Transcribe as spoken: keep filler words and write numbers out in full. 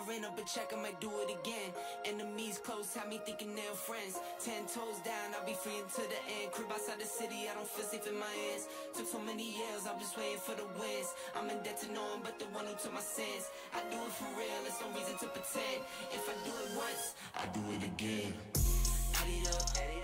ran up a check, I might do it again. Enemies close, have me thinking they're friends. Ten toes down, I'll be free until the end. Crib outside the city, I don't feel safe in my hands. Took so many years, I'm just waiting for the wins. I'm in debt to no one but the one who took my sins. I do it for real, there's no reason to pretend. If I do it once, I do it again. Add it up,